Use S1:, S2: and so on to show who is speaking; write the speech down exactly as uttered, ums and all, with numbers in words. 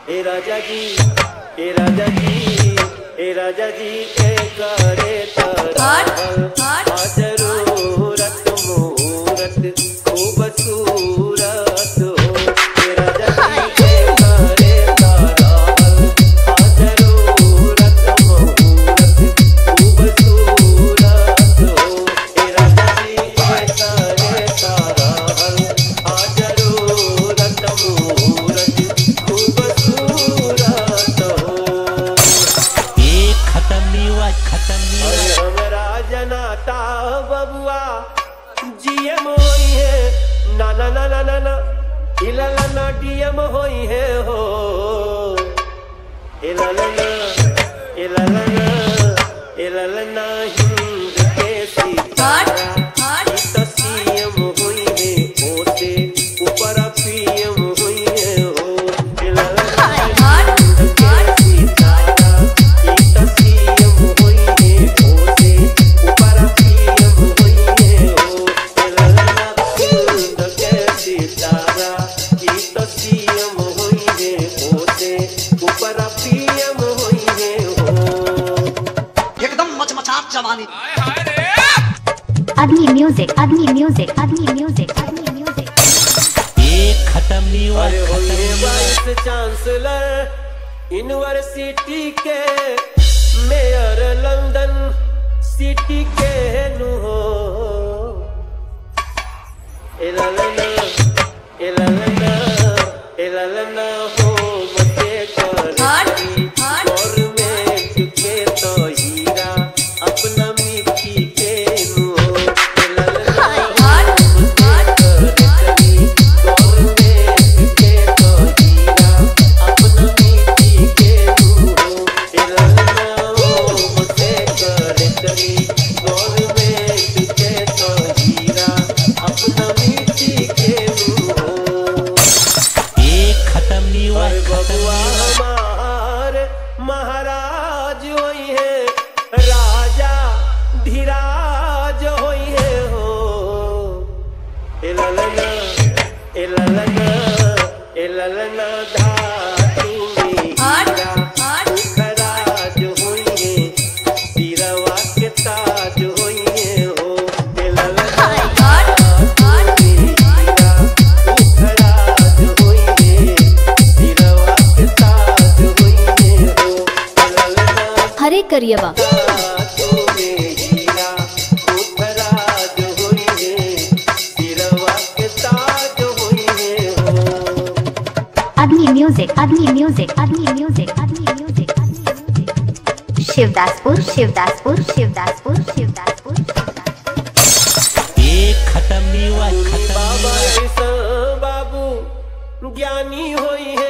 S1: ए राजा जी ए राजा जी ए राजा जी ए करे तारा जरूरत मुहूर्त खूबसूरत हो। ए राजा जी ए करे तारा जरूरत मुहूर्त खूबसूरत हो। ए राजा जी ए करे तारा जरूरत मुहूर्त खूबसूरत हो। हमरा जनाता बबुआ जीएम होई है ना ना ना ना ना ना इलाला ना डीएम होई है हो। इलाला ना इलाला ना इलाला ना हिंद के सितारा तो सीएम होई है ओसे ऊपर पीएम होई है हो। इलाला ना हिंद के सितारा तो सीएम होई है ओसे ऊपर पीएम होई है हो। इलाला ना हिंद के सितारा तो सीएम होई है ओसे ऊपर पीएम होई है हो।
S2: एकदम मचमचात जवानी।
S3: आदमी म्यूजिक आदमी म्यूजिक आदमी म्यूजिक आदमी म्यूजिक
S4: एक खत्म नहीं हुआ।
S1: अरे होइए वाइस चांसलर यूनिवर्सिटी के मेयर लंदन सिटी के नु हो। इलालना इलालना इलालना हो बचे करती गवर्नमेंट के तो हीरा अपना मिट्टी के नु हो। इलालना हो बचे करती गवर्नमेंट के तो हीरा अपना मिट्टी के नु हो। इलालना हो बचे करती गवर्नमेंट के तो हीरा अपना मिट्टी के नु हो।
S4: एक खत्म नहीं हुआ।
S1: अरे बबुआ हमार महाराज होई है राजा धीराज होई है हो। इलालना इलालना इलालना धातु में हीरा खराज होई है सिरवा के ताज होई है हो। इलालना धातु में हीरा खराज होई है सिरवा के ताज होई है हो। इलालना
S3: हरे करियवा
S1: धातु में हीरा खराज होई है सिरवा के ताज होई है हो।
S3: आदमी म्यूजिक आदमी म्यूजिक आदमी म्यूजिक आदमी म्यूजिक आदमी म्यूजिक शिवदासपुर शिवदासपुर शिवदासपुर शिवदासपुर
S4: एक खत्म नहीं हुआ।
S1: बाबा ऐसा बाबू ज्ञानी होई है